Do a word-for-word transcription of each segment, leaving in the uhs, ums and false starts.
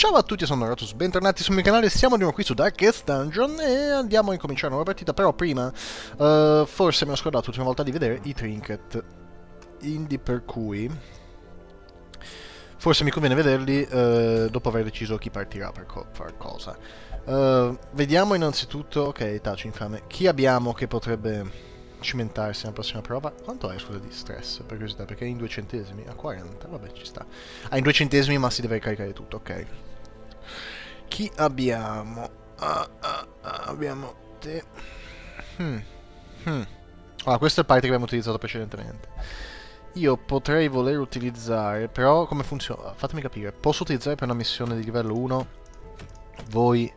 Ciao a tutti, sono Ratus, bentornati sul mio canale, siamo di nuovo qui su Darkest Dungeon e andiamo a incominciare una nuova partita, però prima uh, forse mi ho scordato l'ultima volta di vedere i trinket, quindi per cui forse mi conviene vederli uh, dopo aver deciso chi partirà per co far cosa. Uh, vediamo innanzitutto, ok, taci infame, chi abbiamo che potrebbe cimentarsi nella prossima prova. Quanto è scusa di stress, per curiosità, perché è in due centesimi, a quaranta, vabbè ci sta. Ah, in due centesimi ma si deve caricare tutto, ok. Chi abbiamo? Ah, ah, ah, abbiamo te. Hmm. Hmm. Ah, questo è il party che abbiamo utilizzato precedentemente. Io potrei voler utilizzare, però come funziona? Fatemi capire, posso utilizzare per una missione di livello uno voi...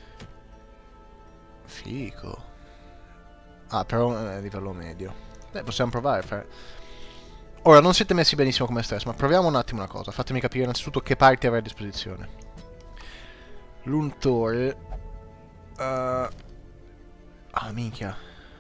Fico. Ah, però è livello medio. Beh, possiamo provare a fare... Ora, non siete messi benissimo come stress, ma proviamo un attimo una cosa. Fatemi capire innanzitutto che parti avrei a disposizione. L'untore... Uh... Ah, minchia.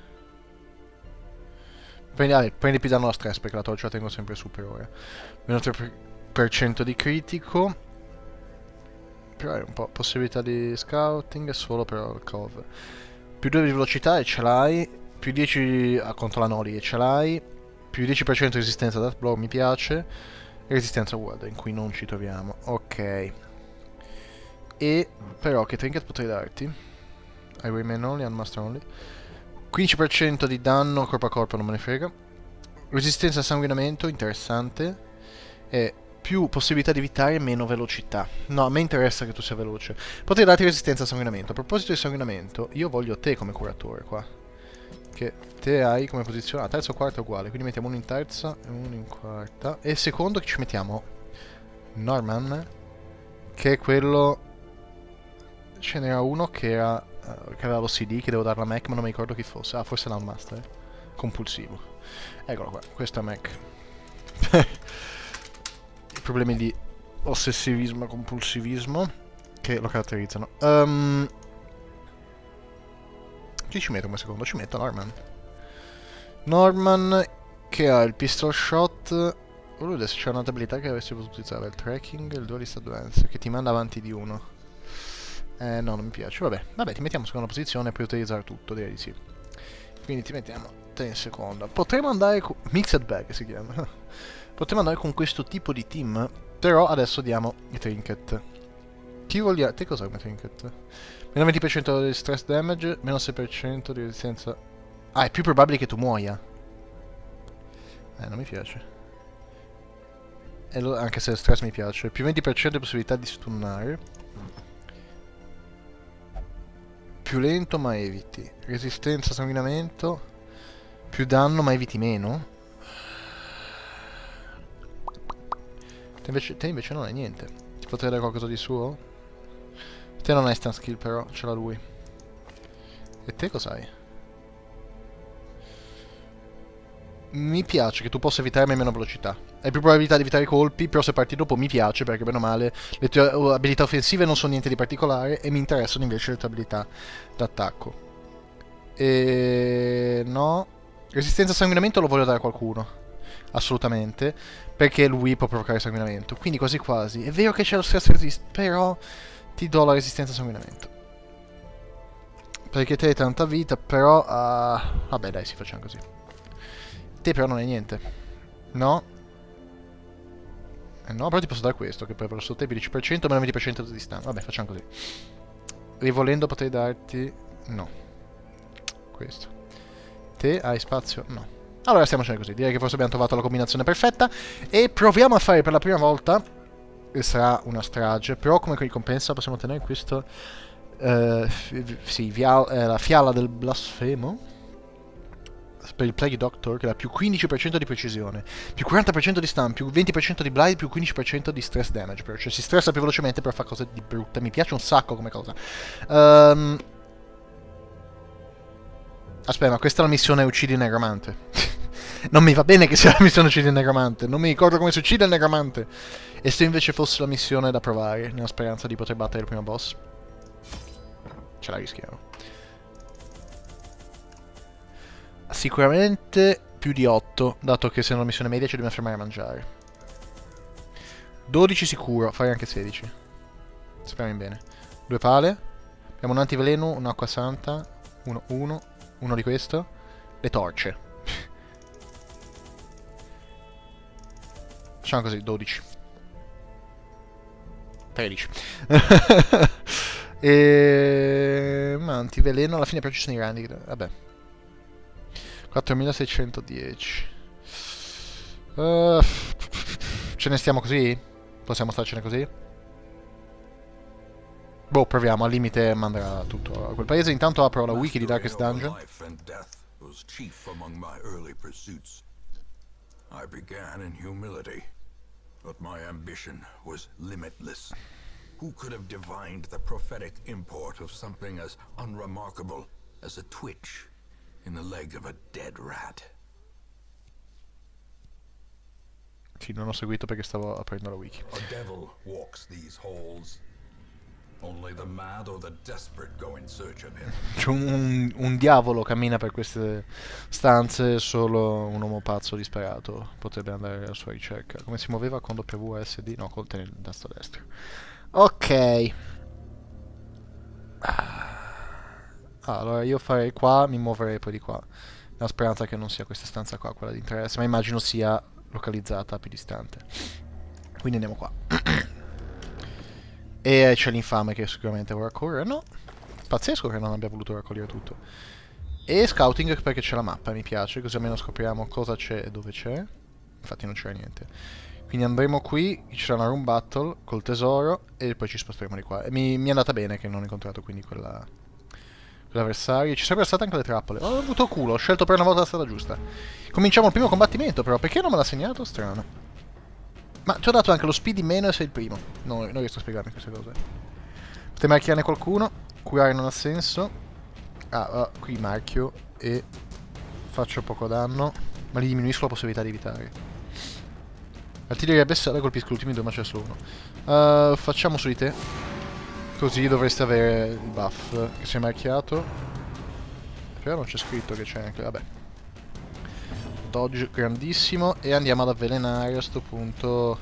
Prendi, ah, prendi più danno a stress, perché la torcia la tengo sempre su per ora. Meno tre per cento di critico. Però è un po' possibilità di scouting, solo però il cover. Più due di velocità e ce l'hai, più dieci ah, contro la Noli e ce l'hai, più dieci per cento di resistenza Death Blow mi piace, e resistenza World in cui non ci troviamo, ok. E però che trinket potrei darti? Highwayman only, Unmaster only. quindici per cento di danno corpo a corpo, non me ne frega. Resistenza a sanguinamento, interessante. E più possibilità di evitare, meno velocità. No, a me interessa che tu sia veloce. Potrei darti resistenza a sanguinamento. A proposito di sanguinamento, io voglio te come curatore qua. Che te hai come posizione... Ah, terza o quarta è uguale. Quindi mettiamo uno in terza e uno in quarta. E secondo che ci mettiamo? Norman. Che è quello... Ce n'era uno che era... Uh, che aveva l'O C D, che devo dare a Mac, ma non mi ricordo chi fosse. Ah, forse l'Unmaster. Compulsivo. Eccolo qua. Questo è Mac. Problemi di ossessivismo e compulsivismo che lo caratterizzano. Um, chi ci metto come secondo? Ci metto Norman. Norman che ha il pistol shot. Oh, lui adesso c'è un'altra abilità che avresti potuto utilizzare, il tracking e il dualist advance, che ti manda avanti di uno. Eh no, non mi piace. Vabbè, vabbè, ti mettiamo in seconda posizione e puoi utilizzare tutto, direi di sì. Quindi ti mettiamo te in seconda. Potremmo andare con... Mixed bag si chiama. Potremmo andare con questo tipo di team, però adesso diamo i trinket. Chi vogliamo? Te cos'è come trinket? Meno venti per cento di stress damage, meno sei per cento di resistenza... Ah, è più probabile che tu muoia. Eh, non mi piace. E lo... Anche se il stress mi piace. Più venti per cento di possibilità di stunnare. Più lento ma eviti. Resistenza a sanguinamento. Più danno ma eviti meno. Te invece, te invece non hai niente. Ti potrei dare qualcosa di suo? Te non hai stand skill però, ce l'ha lui. E te cos'hai? Mi piace che tu possa evitarmi meno velocità. Hai più probabilità di evitare i colpi, però se parti dopo mi piace perché bene o male le tue abilità offensive non sono niente di particolare e mi interessano invece le tue abilità d'attacco. E... no. Resistenza a sanguinamento lo voglio dare a qualcuno. Assolutamente, perché lui può provocare sanguinamento. Quindi quasi quasi. È vero che c'è lo stress resist, però ti do la resistenza a sanguinamento. Perché te hai tanta vita, però... Uh... Vabbè dai, si facciamo così. Te però non hai niente. No? Eh no, però ti posso dare questo, che poi per il te dieci per cento, meno venti per cento di distanza. Vabbè, facciamo così. Rivolendo potrei darti... no. Questo. Te hai spazio? No. Allora stiamocene così, direi che forse abbiamo trovato la combinazione perfetta e proviamo a fare per la prima volta, e sarà una strage, però come ricompensa possiamo ottenere questo, uh, sì, via, eh, la fiala del blasfemo, per il Plague Doctor, che dà più quindici per cento di precisione, più quaranta per cento di stun, più venti per cento di blind, più quindici per cento di stress damage, però, cioè si stressa più velocemente per fare cose di brutte, mi piace un sacco come cosa. Um, Aspetta, ma questa è la missione uccidi il negromante. Non mi va bene che sia la missione uccidi il negromante. Non mi ricordo come si uccide il negromante. E se invece fosse la missione da provare, nella speranza di poter battere il primo boss? Ce la rischiamo. Sicuramente più di otto, dato che se è una missione media ci dobbiamo fermare a mangiare. dodici sicuro, farei anche sedici. Speriamo in bene. Due pale. Abbiamo un antiveleno, un'acqua santa. Uno, uno. Uno di questo. Le torce. Facciamo così, dodici. tredici. E... ma antiveleno, alla fine però ci sono i grandi. Vabbè. quattromilaseicentodieci. Uh, ce ne stiamo così? Possiamo starcene così? Boh, proviamo, al limite manderà tutto a quel paese. Intanto apro la wiki di Darkest Dungeon. I began in humility, but my ambition was limitless. Who could have divined the prophetic import of something as unremarkable as a twitch in the leg of a dead rat? Sì, non ho seguito perché stavo aprendo la wiki. A devil walks these halls. Only the mad or the desperate go in search of him. C'è un, un, un diavolo cammina per queste stanze, solo un uomo pazzo disperato potrebbe andare alla sua ricerca. Come si muoveva con W S D? No, con il tasto destro. Ok. Allora io farei qua, mi muoverei poi di qua. La speranza che non sia questa stanza qua quella di interesse, ma immagino sia localizzata più distante. Quindi andiamo qua. E c'è l'infame che sicuramente vorrà correre. No, pazzesco che non abbia voluto raccogliere tutto. E scouting perché c'è la mappa, mi piace, così almeno scopriamo cosa c'è e dove c'è. Infatti non c'era niente. Quindi andremo qui, ci sarà una room battle col tesoro e poi ci sposteremo di qua. E mi, mi è andata bene che non ho incontrato quindi quella quell'avversario. Ci sarebbero state anche le trappole. Ho avuto culo, ho scelto per una volta la strada giusta. Cominciamo il primo combattimento però, perché non me l'ha segnato? Strano. Ma ti ho dato anche lo speed in meno e sei il primo. No, non riesco a spiegarmi queste cose. Potete marchiarne qualcuno. Curare non ha senso. Ah, uh, qui marchio e faccio poco danno, ma gli diminuisco la possibilità di evitare. Artiglieria bestiale, colpisco l'ultimo due ma c'è solo uno. Uh, facciamo su di te. Così dovreste avere il buff che si è marchiato. Però non c'è scritto che c'è anche... vabbè. Dodge grandissimo e andiamo ad avvelenare a sto punto.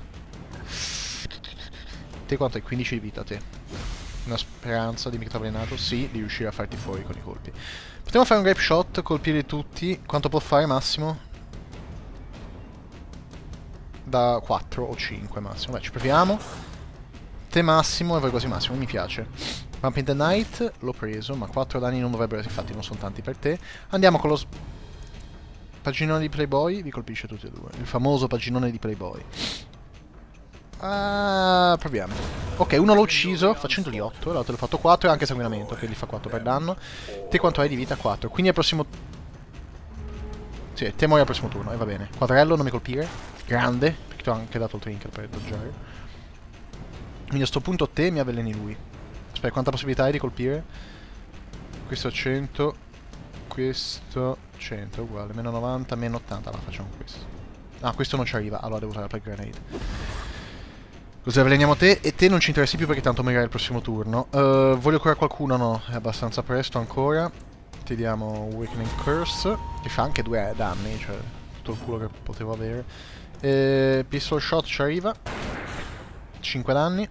Te quanto hai? quindici di vita te. Una speranza, dimmi che ti ho avvelenato. Sì, di riuscire a farti fuori con i colpi. Potremmo fare un grape shot, colpire tutti. Quanto può fare massimo? Da quattro o cinque massimo. Beh, ci proviamo. Te massimo e voi quasi massimo, mi piace. Vamp in the Night, l'ho preso, ma quattro danni non dovrebbero, infatti non sono tanti per te. Andiamo con lo paginone di Playboy, vi colpisce tutti e due. Il famoso paginone di Playboy. Ah, proviamo. Ok, uno l'ho ucciso facendogli otto, l'altro l'ho fatto quattro e anche sanguinamento, che gli fa quattro per danno. Te quanto hai di vita? quattro. Quindi al prossimo... sì, te muori al prossimo turno, e va bene. Quadrello, non mi colpire. Grande, perché ti ho anche dato il trinket per dodgiare. Quindi a sto punto te mi avveleni lui. Aspetta, quanta possibilità hai di colpire? Questo cento. Questo cento, uguale. Meno novanta, meno ottanta. Allora facciamo questo. Ah, questo non ci arriva. Allora devo usare la Plague Grenade. Così avveleniamo te. E te non ci interessi più perché tanto morirai il prossimo turno. uh, Voglio curare qualcuno? No, è abbastanza presto ancora. Ti diamo Awakening Curse, che fa anche due danni, cioè tutto il culo che potevo avere. E Pistol Shot ci arriva. cinque danni.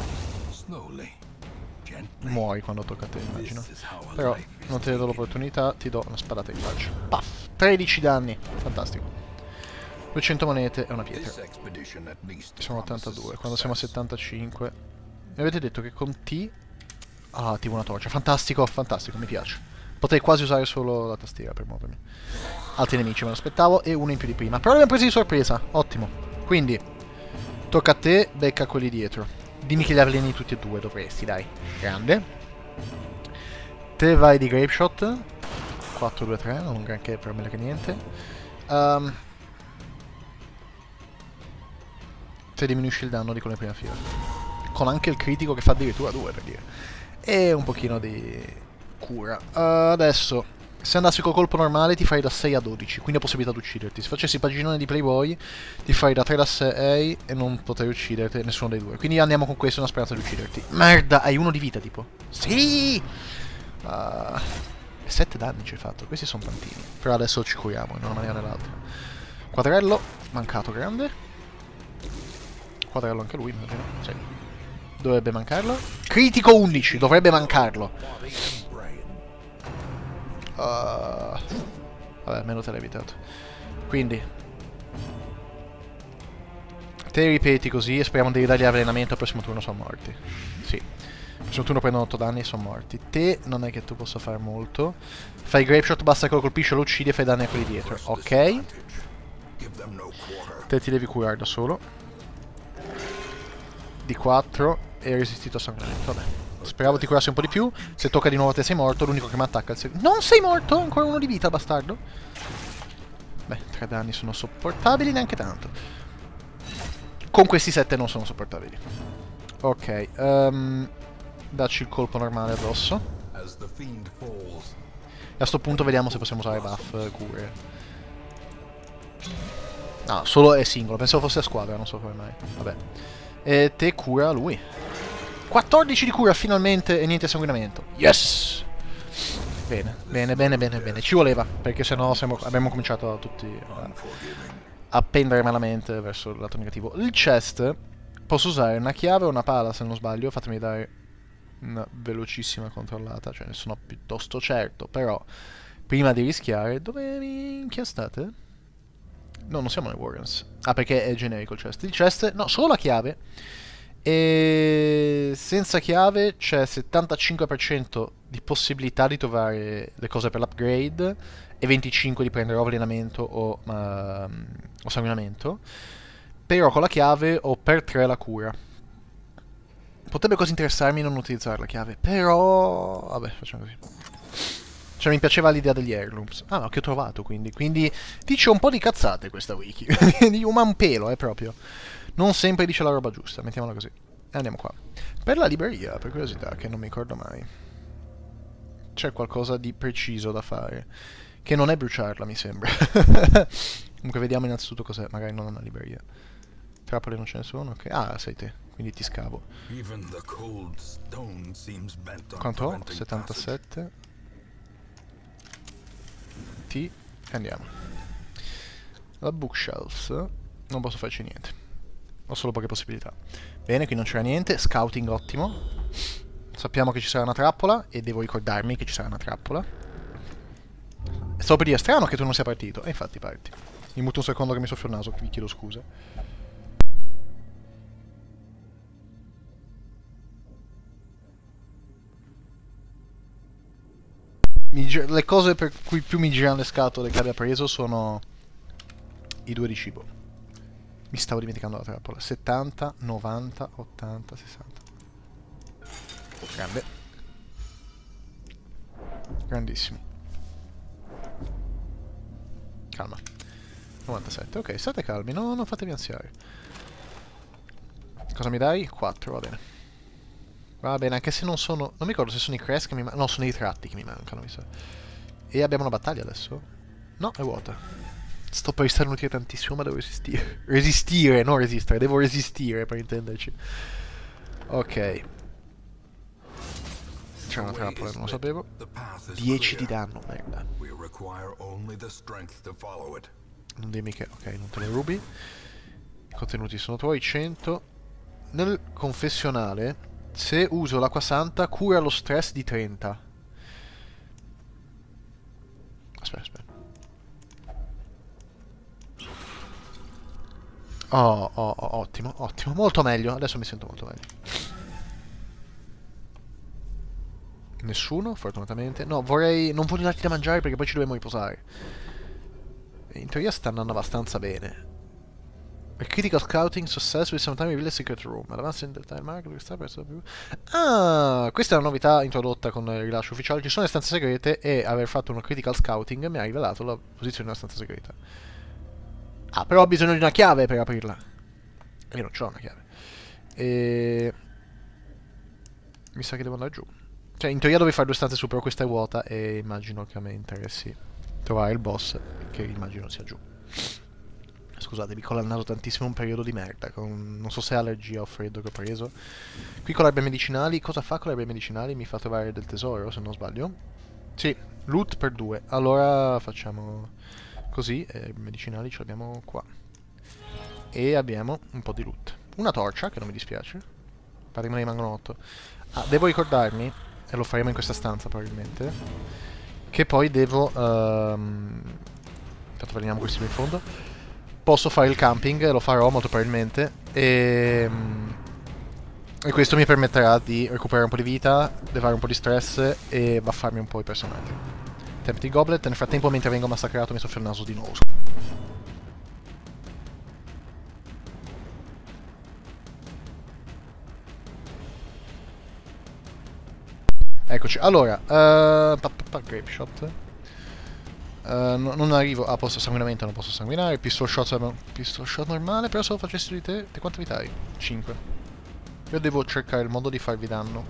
Muori quando tocca a te, immagino. Però non ti do l'opportunità, ti do una spadata in faccia. Paf! tredici danni. Fantastico. duecento monete e una pietra. Siamo a ottantadue. Quando siamo a settantacinque. Mi avete detto che con T... ah, attivo una torcia. Fantastico, fantastico, mi piace. Potrei quasi usare solo la tastiera per muovermi. Altri nemici me lo aspettavo e uno in più di prima. Però li abbiamo presi di sorpresa. Ottimo. Quindi tocca a te, becca quelli dietro. Dimmi che li avveleni tutti e due, dovresti, dai. Grande. Te vai di Grape Shot. quattro, due, tre, non granché, per me che niente. Um, te diminuisci il danno di quella prima fila. Con anche il critico che fa addirittura due, per dire. E un pochino di cura. Uh, adesso, se andassi col colpo normale ti fai da sei a dodici, quindi ho possibilità di ucciderti. Se facessi il paginone di Playboy ti fai da tre a sei e non potrei ucciderti nessuno dei due. Quindi andiamo con questo, una speranza di ucciderti. Merda, hai uno di vita tipo. Sì! Uh, sette danni ci hai fatto, questi sono tantini. Però adesso ci curiamo in una maniera o nell'altra. Quadrello, mancato grande. Quadrello anche lui, immagino. Sì. Dovrebbe mancarlo. Critico undici, dovrebbe mancarlo. Uh, vabbè, almeno te l'hai evitato. Quindi te ripeti così e speriamo di dargli avvelenamento. Al prossimo turno sono morti. Sì. Al prossimo turno prendono otto danni e sono morti. Te non è che tu possa fare molto. Fai grape shot, basta che lo colpisce, lo uccidi e fai danni a quelli dietro. Ok. Te ti devi curare da solo. Di quattro e hai resistito a sanguinamento. Vabbè. Speravo ti curassi un po' di più. Se tocca di nuovo te sei morto. L'unico che mi attacca è il secondo. Non sei morto? Ancora uno di vita, bastardo. Beh, tre danni sono sopportabili, neanche tanto. Con questi sette non sono sopportabili. Ok, um, dacci il colpo normale addosso. E a sto punto vediamo se possiamo usare buff, uh, cure. No, solo è singolo, pensavo fosse a squadra, non so come mai. Vabbè. E te cura lui. quattordici di cura finalmente e niente sanguinamento. Yes! Bene, bene, bene, bene, bene. Ci voleva, perché sennò siamo, abbiamo cominciato tutti a, a pendere malamente verso il lato negativo. Il chest, posso usare una chiave o una pala se non sbaglio. Fatemi dare una velocissima controllata, cioè ne sono piuttosto certo. Però, prima di rischiare, dove minchia state? No, non siamo nei Warrens. Ah, perché è generico il chest. Il chest, no, solo la chiave. E senza chiave c'è settantacinque per cento di possibilità di trovare le cose per l'upgrade e venticinque di prendere o avvelenamento o, uh, o sanguinamento. Però con la chiave ho per tre la cura. Potrebbe così interessarmi non utilizzare la chiave, però vabbè, facciamo così. Cioè mi piaceva l'idea degli heirlooms. Ah, no, che ho trovato quindi. Quindi dice un po' di cazzate questa wiki. Di un man pelo, è eh, proprio. Non sempre dice la roba giusta, mettiamola così. E andiamo qua. Per la libreria, per curiosità, che non mi ricordo mai. C'è qualcosa di preciso da fare. Che non è bruciarla, mi sembra. Comunque vediamo innanzitutto cos'è. Magari non una libreria. Trappole non ce ne sono, ok. Ah, sei te, quindi ti scavo. Quanto ho? settantasette. T. E andiamo. La bookshelf. Non posso farci niente. Ho solo poche possibilità. Bene, qui non c'era niente. Scouting ottimo. Sappiamo che ci sarà una trappola e devo ricordarmi che ci sarà una trappola. Stavo per dire, strano che tu non sia partito. E infatti parti. Mi muto un secondo che mi soffio il naso, vi chiedo scusa. Mi le cose per cui più mi girano le scatole che abbia preso sono i due di cibo. Mi stavo dimenticando la trappola. settanta, novanta, ottanta, sessanta. Grande. Grandissimo. Calma. novantasette. Ok, state calmi. No, non fatevi ansiare. Cosa mi dai? quattro, va bene. Va bene, anche se non sono... Non mi ricordo se sono i crest che mi mancano. No, sono i tratti che mi mancano, mi sa. E abbiamo una battaglia adesso? No, è vuota. Sto per starnutire tantissimo, ma devo resistere. Resistire, non resistere. Devo resistere, per intenderci. Ok. C'è una trappola, non lo sapevo. dieci di danno, merda. Non dimmi che... Ok, non te lo rubi. I contenuti sono tuoi, cento. Nel confessionale, se uso l'acqua santa, cura lo stress di trenta. Aspetta, aspetta. Oh, oh, oh, ottimo, ottimo. Molto meglio. Adesso mi sento molto meglio. Nessuno, fortunatamente. No, vorrei... Non voglio darti da mangiare perché poi ci dobbiamo riposare. In teoria sta andando abbastanza bene. A critical scouting success will sometimes reveal a secret room. Advance in the time mark, ah, questa è una novità introdotta con il rilascio ufficiale. Ci sono le stanze segrete e aver fatto un critical scouting mi ha rivelato la posizione di una stanza segreta. Ah, però ho bisogno di una chiave per aprirla. Io non c'ho una chiave. E... mi sa che devo andare giù. Cioè, in teoria dovevi fare due stanze su, però questa è vuota e immagino che a me interessi trovare il boss, che immagino sia giù. Scusate, mi colla il naso tantissimo, un periodo di merda. Con... non so se è allergia o freddo che ho preso. Qui con le erbe medicinali, cosa fa con le erbe medicinali? Mi fa trovare del tesoro, se non sbaglio. Sì, loot per due. Allora facciamo... così, eh, medicinali ce l'abbiamo qua. E abbiamo un po' di loot. Una torcia, che non mi dispiace. Pare che me ne rimangono otto. Ah, devo ricordarmi, e lo faremo in questa stanza probabilmente, che poi devo... Um... Intanto prendiamo questi qui in fondo. Posso fare il camping, lo farò molto probabilmente, e... E questo mi permetterà di recuperare un po' di vita, levare un po' di stress e buffarmi un po' i personaggi. Tempting Goblet, nel frattempo mentre vengo massacrato mi soffio il naso di nuovo. Eccoci, allora, uh, Grape Shot. Uh, no, non arrivo, ah posso sanguinamento, non posso sanguinare, Pistol Shot, pistol shot normale, però se lo facessi di te, te quante vita hai? cinque. Io devo cercare il modo di farvi danno.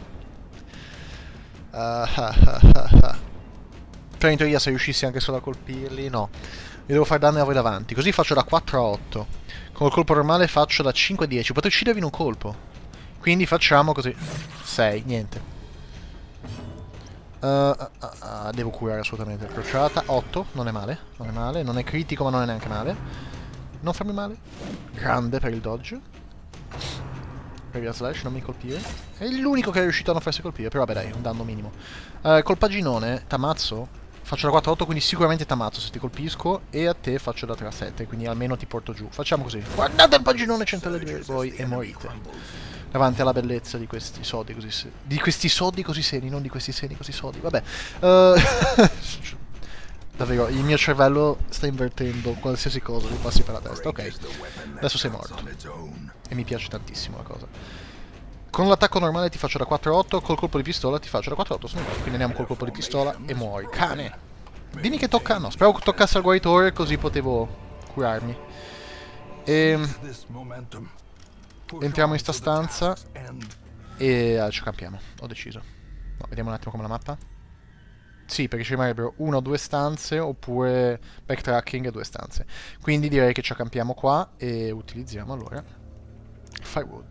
Uh, ah, ah, ah, ah. Però in teoria se riuscissi anche solo a colpirli, no. Vi devo fare danno a voi davanti, così faccio da quattro a otto. Con il colpo normale faccio da cinque a dieci, potrei uccidervi in un colpo. Quindi facciamo così. sei, niente. Uh, uh, uh, uh, devo curare assolutamente la crociata. otto, non è male, non è male, non è critico ma non è neanche male. Non farmi male. Grande per il dodge. Previa slash, non mi colpire. È l'unico che è riuscito a non farsi colpire, però vabbè dai, un danno minimo. Uh, col paginone, t'ammazzo. Faccio da quattro a otto, quindi sicuramente t'ammazzo se ti colpisco. E a te faccio da tre a sette, quindi almeno ti porto giù. Facciamo così. Guardate il paginone centella di voi e morite. Davanti alla bellezza di questi sodi così seri. Di questi sodi così seri, non di questi seni così sodi. Vabbè. Uh, davvero, il mio cervello sta invertendo qualsiasi cosa mi passi per la testa. Ok, adesso sei morto. E mi piace tantissimo la cosa. Con l'attacco normale ti faccio da quattro a otto, col colpo di pistola ti faccio da quattro a otto, sono uguali. Quindi andiamo col colpo di pistola e muori. Cane! Dimmi che tocca... No, speravo che toccasse al guaritore così potevo curarmi. E... entriamo in sta stanza e ah, ci campiamo. Ho deciso. No, vediamo un attimo come la mappa. Sì, perché ci rimarrebbero una o due stanze, oppure backtracking e due stanze. Quindi direi che ci accampiamo qua e utilizziamo allora Firewood.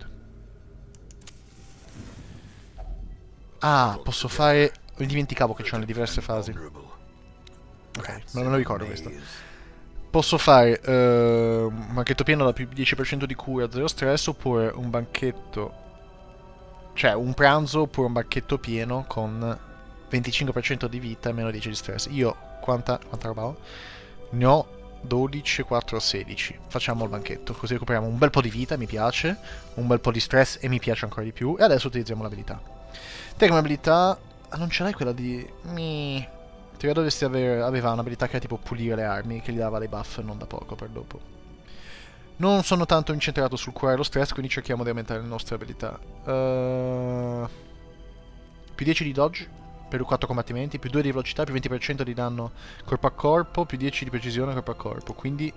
Ah, posso fare... Mi dimenticavo che c'erano le diverse fasi. Ok, non me lo ricordo questo. Posso fare uh, un banchetto pieno da più dieci per cento di cura, zero stress, oppure un banchetto... Cioè, un pranzo oppure un banchetto pieno con venticinque per cento di vita e meno dieci di stress. Io quanta, quanta roba ho? Ne ho dodici, quattro, sedici. Facciamo il banchetto, così recuperiamo un bel po' di vita, mi piace, un bel po' di stress e mi piace ancora di più. E adesso utilizziamo l'abilità. Te come abilità... Ah, non ce l'hai quella di... Mi... Ti dovresti avere... Aveva un'abilità che era tipo pulire le armi, che gli dava dei buff non da poco per dopo. Non sono tanto incentrato sul curare lo stress, quindi cerchiamo di aumentare le nostre abilità. Uh... Più dieci di dodge per quattro combattimenti, più due di velocità, più venti per cento di danno corpo a corpo, più dieci di precisione corpo a corpo, quindi...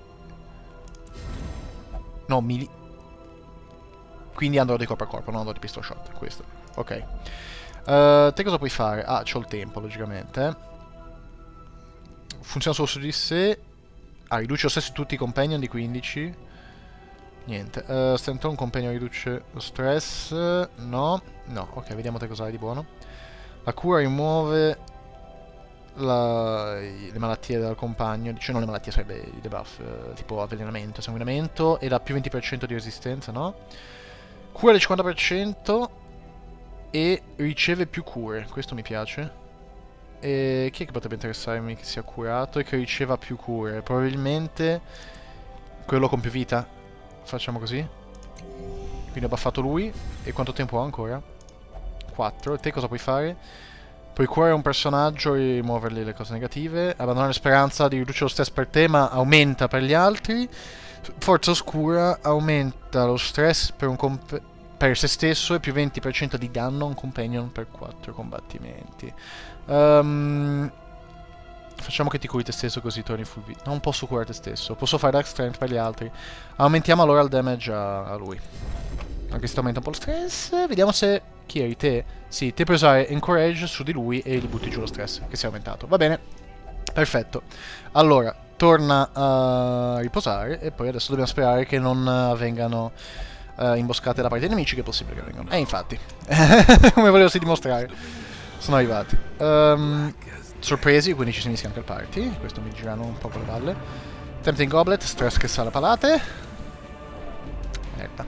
No, mili... Quindi andrò di corpo a corpo, non andrò di pistol shot, questo. Ok. Uh, te cosa puoi fare? Ah, c'ho il tempo, logicamente. Funziona solo su di sé. Ah, riduce lo stress su tutti i companion di quindici. Niente. Uh, Stentone companion riduce lo stress. No. No, ok, vediamo te cosa hai di buono. La cura rimuove la... le malattie dal compagno, cioè non le malattie, sarebbe i debuff, eh, tipo avvelenamento, sanguinamento, e la più venti per cento di resistenza, no? Cura del cinquanta per cento e riceve più cure, questo mi piace. E chi è che potrebbe interessarmi che sia curato e che riceva più cure? Probabilmente quello con più vita. Facciamo così. Quindi ho buffato lui. E quanto tempo ho ancora? quattro. E te cosa puoi fare? Puoi curare un personaggio e rimuovergli le cose negative. Abbandonare speranza di riducere lo stress per te, ma aumenta per gli altri. Forza oscura aumenta lo stress per, un per se stesso e più venti per cento di danno a un companion per quattro combattimenti. Um, facciamo che ti curi te stesso così torni full vita. Non posso curare te stesso. Posso fare Dark Strength per gli altri. Aumentiamo allora il damage a, a lui. Anche se aumenta un po' lo stress. Vediamo se... Chi eri? Te? Sì, te puoi usare Encourage su di lui e gli butti giù lo stress, che si è aumentato. Va bene. Perfetto. Allora, torna a riposare e poi adesso dobbiamo sperare che non vengano uh, imboscate da parte dei nemici, che è possibile che vengano. E infatti, come volevo dimostrare, sono arrivati. Um, sorpresi, quindi ci si mischia anche il party. Questo mi girano un po' con le balle. Tempting Goblet, stress che sale a palate. Merda.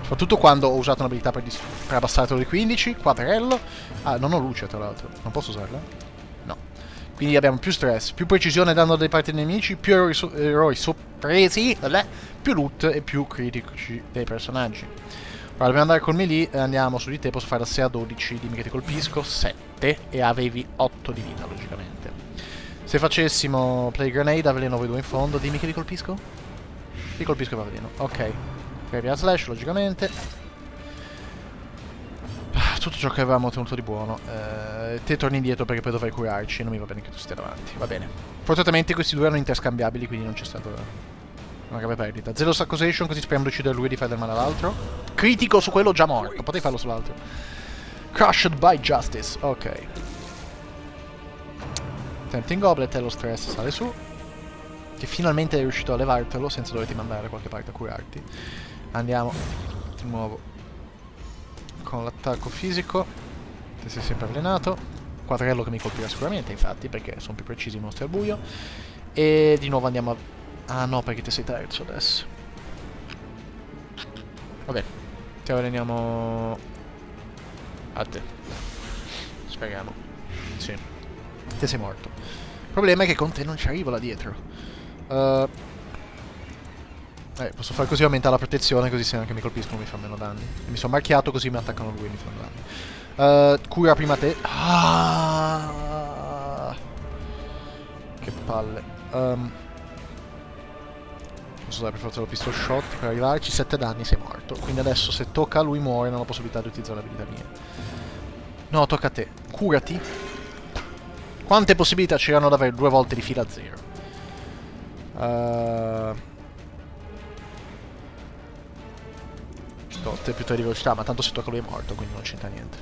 Soprattutto quando ho usato un'abilità per, per abbassartelo di quindici. Quadrello. Ah, non ho luce tra l'altro. Non posso usarla? No. Quindi abbiamo più stress, più precisione danno dei parti nemici, più eroi, so eroi sorpresi, più loot e più critici dei personaggi. Ora dobbiamo andare col melee e andiamo su di te. Posso fare da sei a dodici. Dimmi che ti colpisco. sette. E avevi otto di vita, logicamente. Se facessimo play grenade a veleno voi due in fondo. Dimmi che vi colpisco. Vi colpisco e va veleno. Ok. Previa slash, logicamente. Tutto ciò che avevamo ottenuto di buono. Eh, te torni indietro perché poi dovrai curarci. Non mi va bene che tu stia davanti. Va bene. Fortunatamente questi due erano interscambiabili, quindi non c'è stato una grave perdita. Zero accusation, così speriamo di uccidere lui e di fare del male all'altro. Critico su quello già morto. Potrei farlo sull'altro. Crushed by Justice. Ok. Tempting Goblet e lo stress sale su. Che finalmente è riuscito a levartelo senza doverti mandare da qualche parte a curarti. Andiamo di nuovo con l'attacco fisico. Te sei sempre avvelenato. Quadrello che mi colpirà sicuramente, infatti, perché sono più precisi i mostri al buio. E di nuovo andiamo a... Ah no, perché te sei terzo adesso. Vabbè, ti avveleniamo a te. Speriamo. Sì. Te sei morto. Il problema è che con te non ci arrivo là dietro. Uh, eh, posso fare così, aumentare la protezione, così se anche mi colpiscono mi fa meno danni. E mi sono marchiato così mi attaccano lui e mi fanno danni. Uh, cura prima te. Ah, che palle. Um, Posso dare per forza lo pistol shot per arrivarci. sette danni, sei morto. Quindi adesso se tocca a lui muore, non ho possibilità di utilizzare l'abilità mia. No, tocca a te. Curati. Quante possibilità c'erano ad avere due volte di fila a zero? Uh... No, te più tre di velocità, ma tanto se tocca a lui è morto, quindi non c'entra niente.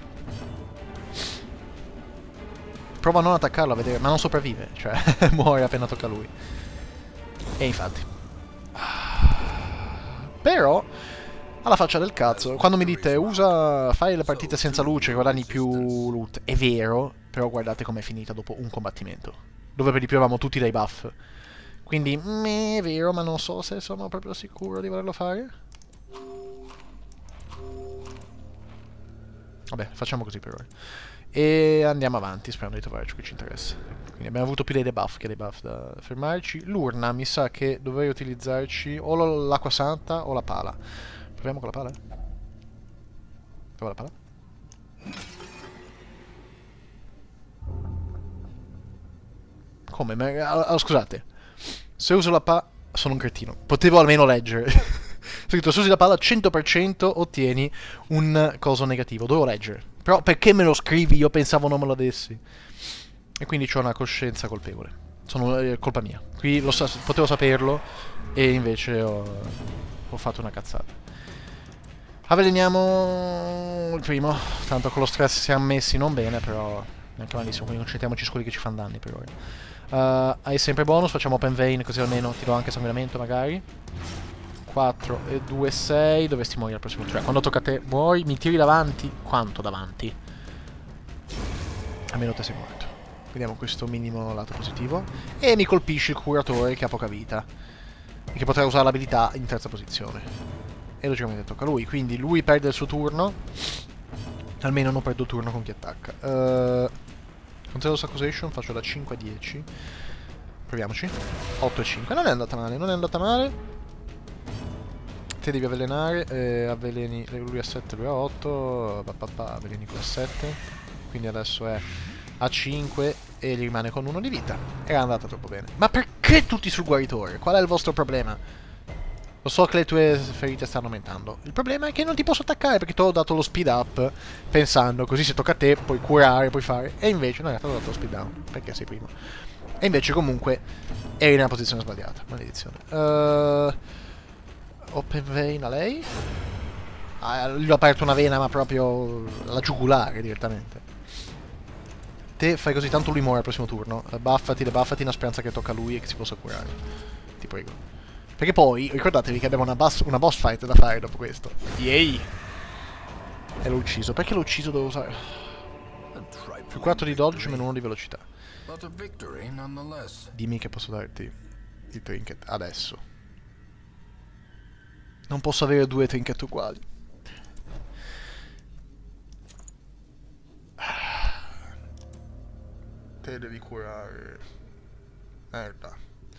Prova a non attaccarlo a vedere, ma non sopravvive, cioè muore appena tocca a lui. E infatti. Però, alla faccia del cazzo, quando mi dite usa, fai le partite senza luce, guadagni più loot, è vero, però guardate com'è finita dopo un combattimento, dove per di più avevamo tutti dei buff. Quindi, meh, è vero, ma non so se sono proprio sicuro di volerlo fare. Vabbè, facciamo così per ora. E andiamo avanti, sperando di trovare ciò che ci interessa. Quindi abbiamo avuto più dei debuff che dei buff da fermarci. L'urna mi sa che dovrei utilizzarci o l'acqua santa o la pala. Proviamo con la pala? Dov'è la pala? Come? Ma, allora, scusate. Se uso la pala... Sono un cretino. Potevo almeno leggere. Scritto, se usi la pala cento per cento ottieni un coso negativo. Dovevo leggere. Però perché me lo scrivi? Io pensavo non me lo dessi. E quindi ho una coscienza colpevole. Sono eh, colpa mia. Qui lo sa potevo saperlo e invece ho, ho fatto una cazzata. Avveleniamo il primo. Tanto con lo stress siamo messi non bene, però neanche malissimo. Quindi concentriamoci su quelli che ci fanno danni per ora. Uh, hai sempre bonus, facciamo open vein così almeno ti do anche sanguinamento magari. quattro e due, sei. Dovresti morire al prossimo turno. Quando tocca a te muori, mi tiri davanti. Quanto davanti? Almeno te sei morto. Vediamo questo minimo lato positivo. E mi colpisce il curatore che ha poca vita e che potrà usare l'abilità in terza posizione. E logicamente tocca a lui. Quindi lui perde il suo turno. Almeno non perdo il turno con chi attacca. uh, Con zero accusation faccio da cinque a dieci. Proviamoci. otto e cinque. Non è andata male, non è andata male. Te devi avvelenare, eh, avveleni lui a sette, lui a otto, papà, avveleni con a sette, quindi adesso è a cinque e gli rimane con uno di vita. Era andata troppo bene. Ma perché tutti sul guaritore? Qual è il vostro problema? Lo so che le tue ferite stanno aumentando. Il problema è che non ti posso attaccare perché ti ho dato lo speed up pensando così se tocca a te puoi curare, puoi fare. E invece no, in realtà ti ho dato lo speed down perché sei primo. E invece comunque eri nella posizione sbagliata. Maledizione. Uh, Open vein a lei. Ah, gli ho aperto una vena ma proprio la giugulare direttamente. Te fai così tanto lui muore al prossimo turno. Buffati, debuffati una speranza che tocca a lui e che si possa curare. Ti prego. Perché poi ricordatevi che abbiamo una, una boss fight da fare dopo questo. Yay! E l'ho ucciso. Perché l'ho ucciso? Devo usare più quattro di dodge meno uno di velocità. Dimmi che posso darti il trinket adesso. Non posso avere due trinket uguali. Te devi curare. Merda.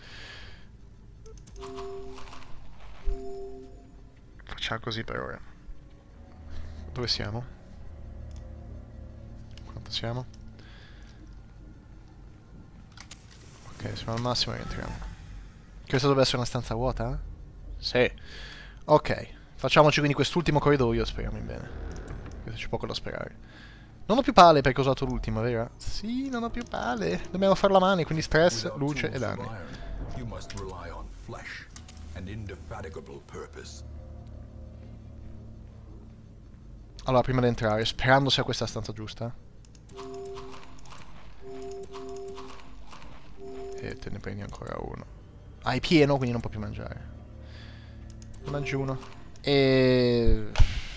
Facciamo così per ora. Dove siamo? Quanto siamo? Ok, siamo al massimo e rientriamo. Questa dovrebbe essere una stanza vuota? Sì. Ok, facciamoci quindi quest'ultimo corridoio, speriamo in bene. Questo c'è poco da sperare. Non ho più pale perché ho usato l'ultima, vero? Sì, non ho più pale. Dobbiamo farla a mani, quindi stress, luce e danni. Allora, prima di entrare, sperando sia questa stanza giusta. E te ne prendi ancora uno. Hai pieno, quindi non può più mangiare. Ne mangi uno. E...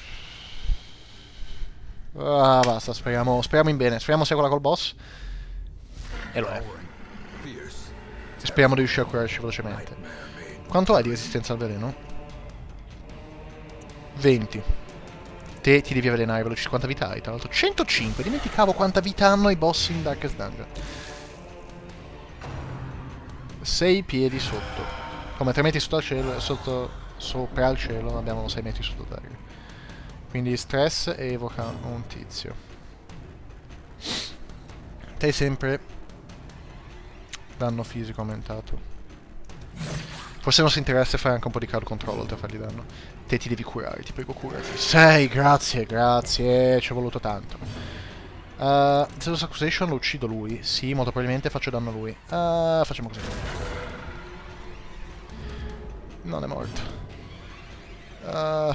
Ah, basta, speriamo, speriamo in bene. Speriamo sia quella col boss. E lo è. E speriamo di riuscire a curarci velocemente. Quanto hai di resistenza al veleno? venti. Te ti devi avvelenare veloci. Quanta vita hai? Tra l'altro centocinque. Dimenticavo quanta vita hanno i boss in Darkest Dungeon. sei piedi sotto. Come tre metri sotto al cielo, sotto, sopra il cielo abbiamo sei metri sotto terra. Quindi stress e evoca un tizio. Te sempre danno fisico aumentato. Forse non si interessa fare anche un po' di crowd control oltre a fargli danno. Te ti devi curare, ti prego curati. sei, grazie, grazie, ci è voluto tanto. Uh, Zeus Accusation lo uccido lui. Sì, molto probabilmente faccio danno a lui. Uh, facciamo così. Non è morto. Uh,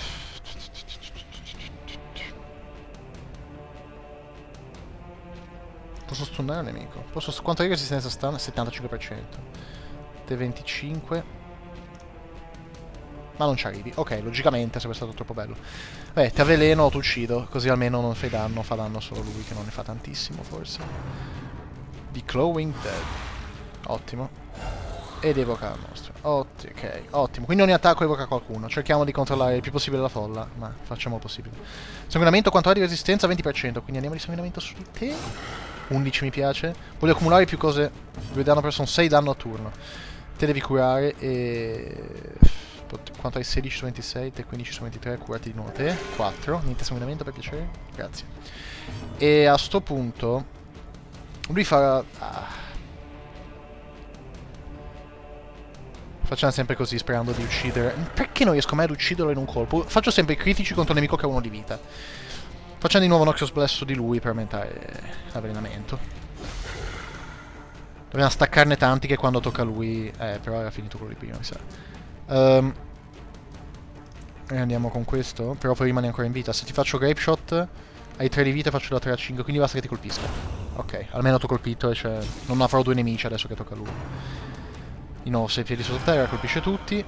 Posso stunnare il nemico. Posso, quanto è resistenza stun? settantacinque per cento. Te venticinque. Ma non ci arrivi. Ok, logicamente sarebbe stato troppo bello. Beh, ti avveleno o ti uccido. Così almeno non fai danno. Fa danno solo lui, che non ne fa tantissimo forse. The Clawing Dead. Ottimo. Ed evoca il nostro. Otti ok, ottimo. Quindi ogni attacco evoca qualcuno. Cerchiamo di controllare il più possibile la folla. Ma facciamo il possibile. Sanguinamento, quanto ha di resistenza? venti per cento. Quindi andiamo di sanguinamento su te. undici mi piace. Voglio accumulare più cose. due danno per sono sei danno a turno. Te devi curare e... Quanto hai? sedici su ventisei, te quindici su ventitré, curati di nuovo te. quattro, niente sanguinamento per piacere. Grazie. E a sto punto lui fa... Ah. Facciamo sempre così, sperando di uccidere. Perché non riesco mai ad ucciderlo in un colpo? Faccio sempre i critici contro il nemico che ha uno di vita. Facciamo di nuovo Noxious Blast su di lui per aumentare l'avvelenamento. Dobbiamo staccarne tanti che quando tocca a lui... Eh, però era finito quello di prima, mi sa. Um, e andiamo con questo. Però poi rimane ancora in vita. Se ti faccio Grape Shot, hai tre di vita e faccio da tre a cinque, quindi basta che ti colpisca. Ok, almeno ti ho colpito e cioè, non avrò due nemici adesso che tocca a lui. Di nuovo sei piedi sotto terra, colpisce tutti.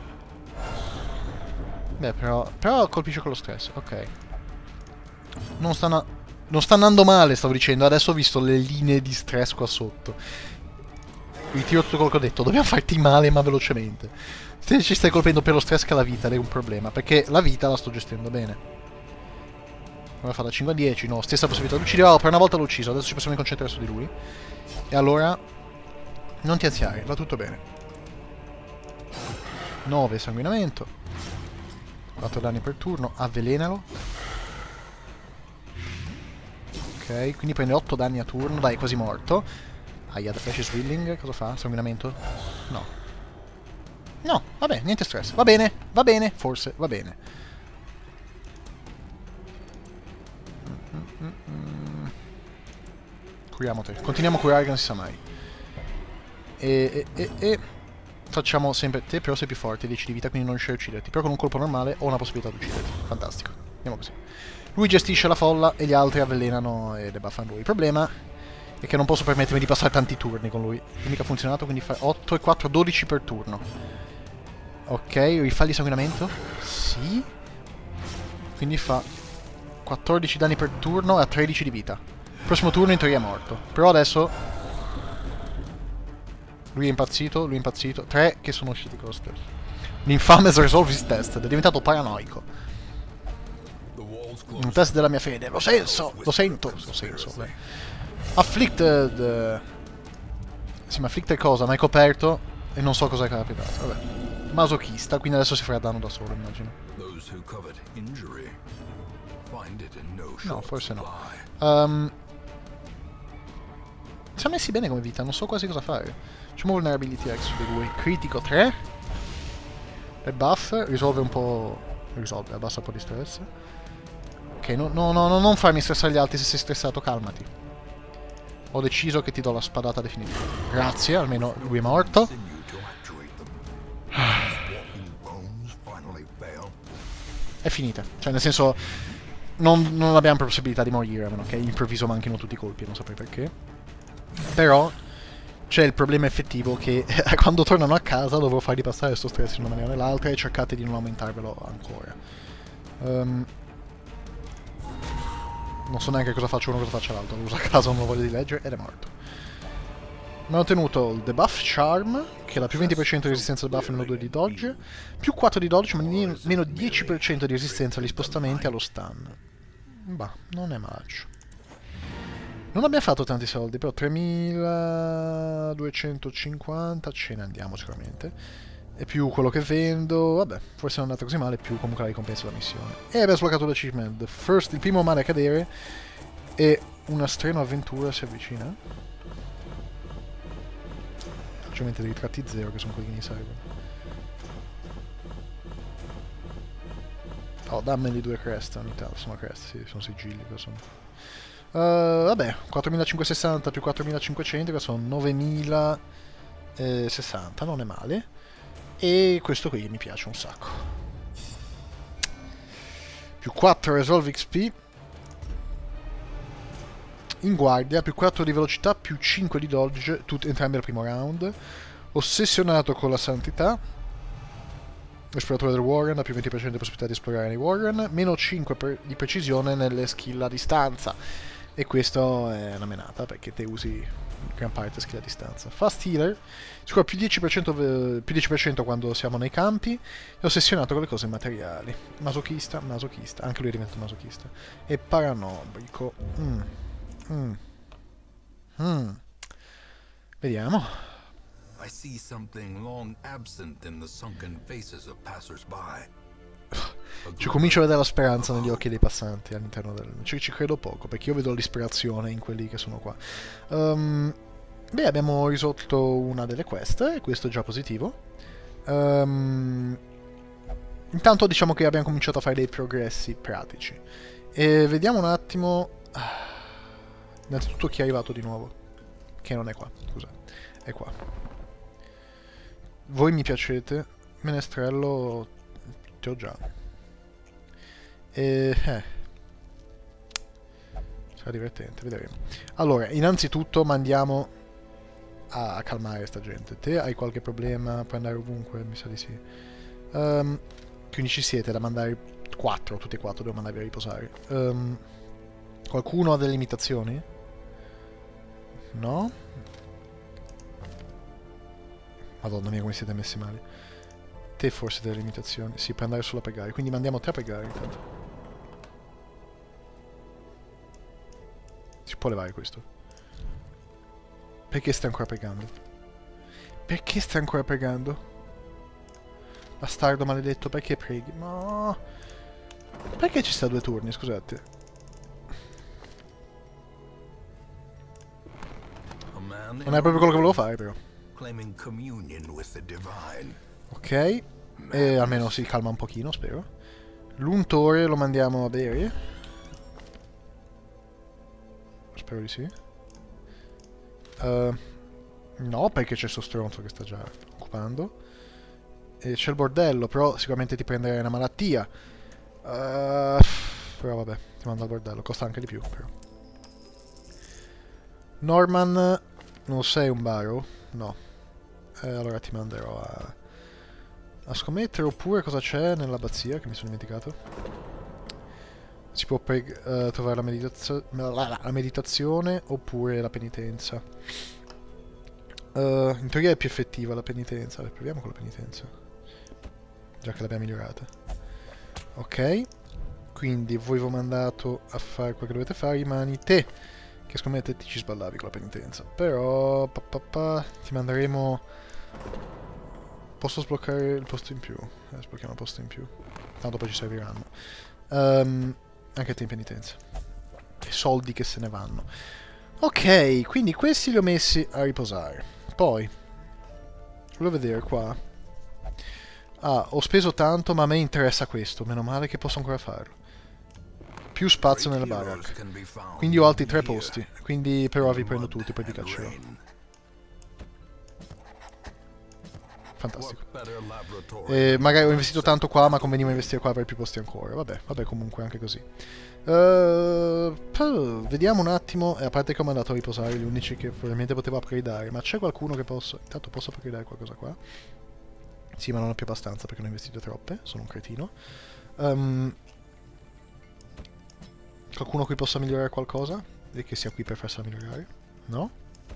Beh, però, però colpisce con lo stress, ok. Non sta, non sta andando male, stavo dicendo. Adesso ho visto le linee di stress qua sotto. Ritiro tutto quello che ho detto. Dobbiamo farti male, ma velocemente. Se ci stai colpendo per lo stress che ha la vita, è un problema. Perché la vita la sto gestendo bene. Ora fa da cinque a dieci. No, stessa possibilità di uccidere. Oh, per una volta l'ho ucciso. Adesso ci possiamo concentrare su di lui. E allora... non ti ansiare, va tutto bene. nove sanguinamento. quattro danni per turno. Avvelenalo. Ok, quindi prende otto danni a turno. Dai, è quasi morto. Aia, The Flash is Willing. Cosa fa? Sanguinamento? No. No, vabbè, niente stress. Va bene, va bene, forse, va bene. Mm, mm, mm. Curiamo te. Continuiamo a curare che non si sa mai. E, e, e, e... facciamo sempre te, però sei più forte, dieci di vita, quindi non riuscire a ucciderti. Però con un colpo normale ho una possibilità di ucciderti. Fantastico. Andiamo così. Lui gestisce la folla e gli altri avvelenano e debuffano lui. Il problema è che non posso permettermi di passare tanti turni con lui. Mica ha funzionato, quindi fa otto e quattro, dodici per turno. Ok, rifà di sanguinamento. Sì. Quindi fa quattordici danni per turno e ha tredici di vita. Prossimo turno in teoria è morto. Però adesso... lui è impazzito, lui è impazzito. Tre che sono usciti con lo stesso. L'infame Resolve his test. È diventato paranoico. Un test della mia fede. Lo senso, lo sento, lo senso. Beh. Afflicted. Sì, ma Afflicted cosa? Ma è coperto e non so cosa è capitato. Vabbè. Masochista, quindi adesso si farà danno da solo, immagino. No, forse no. Um, siamo messi bene come vita, non so quasi cosa fare. Facciamo Vulnerability X su di lui. Critico tre. E buff, risolve un po'... risolve, abbassa un po' di stress. Ok, no, no, no, no, non farmi stressare gli altri, se sei stressato, calmati. Ho deciso che ti do la spadata definitiva. Grazie, almeno lui è morto. È finita. Cioè, nel senso, non, non abbiamo possibilità di morire, a meno che all'improvviso manchino tutti i colpi, non saprei perché. Però c'è il problema effettivo che quando tornano a casa dovrò fargli passare questo stress in una maniera o nell'altra e cercate di non aumentarvelo ancora. Um, non so neanche cosa faccia uno, cosa faccia l'altro. Lo uso a caso, non lo voglio di leggere ed è morto. Mi hanno ottenuto il debuff Charm, che è la più venti per cento di resistenza al buff e meno due di dodge, più quattro di dodge, ma meno dieci per cento di resistenza agli spostamenti e allo stun. Bah, non è malaccio. Non abbiamo fatto tanti soldi, però tremiladuecentocinquanta ce ne andiamo sicuramente. E più quello che vendo, vabbè, forse non è andata così male, più comunque la ricompensa della missione. E abbiamo sbloccato l'achievement. The First, il primo mare a cadere, e una strenua avventura si avvicina. Specialmente dei tratti zero, che sono quelli che mi servono. Oh, dammeli due crest ogni tanto, sono crest, sì, sono sigilli, sono... Uh, vabbè, quattromilacinquecentosessanta più quattromilacinquecento, che sono novemilasessanta, non è male. E questo qui mi piace un sacco. Più quattro Resolve X P. In guardia, più quattro di velocità, più cinque di dodge, tutte, entrambe al primo round. Ossessionato con la santità. Esploratore del Warren, ha più venti per cento di possibilità di esplorare nei Warren, meno cinque per, di precisione nelle skill a distanza. E questo è una menata, perché te usi gran parte skill a distanza. Fast Healer, sicuro più dieci per cento, più dieci per cento quando siamo nei campi, è ossessionato con le cose materiali. Masochista, masochista, anche lui è diventato masochista. E paranobrico. Mm. Mm. Mm. Vediamo. I see something long absent in the sunken faces of passers-by. Ci comincio a vedere la speranza negli occhi dei passanti all'interno del... Ci, ci credo poco, perché io vedo l'ispirazione in quelli che sono qua. Um, beh, abbiamo risolto una delle quest, e questo è già positivo. Um, intanto diciamo che abbiamo cominciato a fare dei progressi pratici. E vediamo un attimo... Innanzitutto chi è arrivato di nuovo. Che non è qua, scusa. È qua. Voi mi piacete. Menestrello... Ti ho già. E... Eh. Sarà divertente, vedremo. Allora, innanzitutto mandiamo a calmare sta gente. Te hai qualche problema? Puoi andare ovunque? Mi sa di sì. Um, quindi ci siete da mandare quattro, tutti e quattro devo mandarvi a riposare. Um, qualcuno ha delle limitazioni? No? Madonna mia come siete messi male. Te forse delle limitazioni. Sì, puoi andare solo a pregare. Quindi mandiamo te a pregare intanto. Si può levare questo. Perché stai ancora pregando? Perché stai ancora pregando? Bastardo maledetto, perché preghi? No. Perché ci sta due turni, scusate? Non è proprio quello che volevo fare, però. Ok. E almeno si calma un pochino, spero. L'untore lo mandiamo a bere. Spero di sì. Uh, no, perché c'è sto stronzo che sta già occupando. E c'è il bordello, però sicuramente ti prenderai una malattia. Uh, però vabbè, ti mando al bordello. Costa anche di più, però. Norman, non sei un baro? No. Eh, allora ti manderò a... a scommettere, oppure cosa c'è nell'abbazia che mi sono dimenticato? Si può uh, trovare la, meditazio la, la, la meditazione oppure la penitenza. Uh, in teoria è più effettiva la penitenza. Beh, proviamo con la penitenza, già che l'abbiamo migliorata. Ok, quindi voi vi ho mandato a fare quello che dovete fare. Rimani te che secondo me te ti ci sballavi con la penitenza. Però pa, pa, pa, ti manderemo... Posso sbloccare il posto in più? Eh, sblocchiamo il posto in più. Tanto poi ci serviranno. Um, anche te in penitenza. E soldi che se ne vanno. Ok, quindi questi li ho messi a riposare. Poi, volevo vedere qua. Ah, ho speso tanto, ma a me interessa questo. Meno male che posso ancora farlo. Più spazio nella baracca. Quindi ho altri tre posti. Quindi però vi prendo tutti, poi vi caccerò. Fantastico. E magari ho investito tanto qua, ma conveniva investire qua per più posti ancora. Vabbè, vabbè, comunque anche così. Uh, vediamo un attimo. A parte che ho mandato a riposare gli unici che probabilmente potevo upgradeare. Ma c'è qualcuno che posso... Intanto posso upgradeare qualcosa qua? Sì, ma non ho più abbastanza perché ne ho investite troppe. Sono un cretino. Um, qualcuno qui possa migliorare qualcosa? E che sia qui per farsela migliorare? No?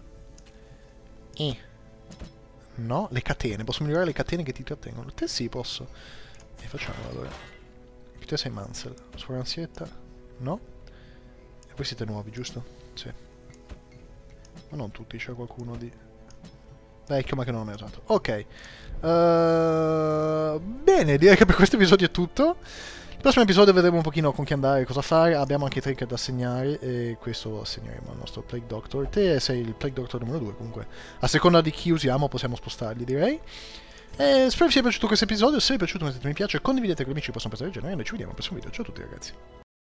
Eh. No? Le catene. Posso migliorare le catene che ti trattengono? Te sì, posso. E facciamolo allora. Te sei Mansell. Sforanzietta? No? E voi siete nuovi, giusto? Sì. Ma non tutti, c'è qualcuno di... vecchio ma che non ho mai usato. Ok. Uh, bene, direi che per questo episodio è tutto. Il prossimo episodio vedremo un pochino con chi andare, cosa fare. Abbiamo anche i trinket da assegnare e questo lo assegneremo al nostro Plague Doctor. Te sei il Plague Doctor numero due comunque. A seconda di chi usiamo possiamo spostarli, direi. E spero vi sia piaciuto questo episodio. Se vi è piaciuto mettete mi piace, condividete con gli amici che possono pensare del genere e noi ci vediamo al prossimo video. Ciao a tutti ragazzi.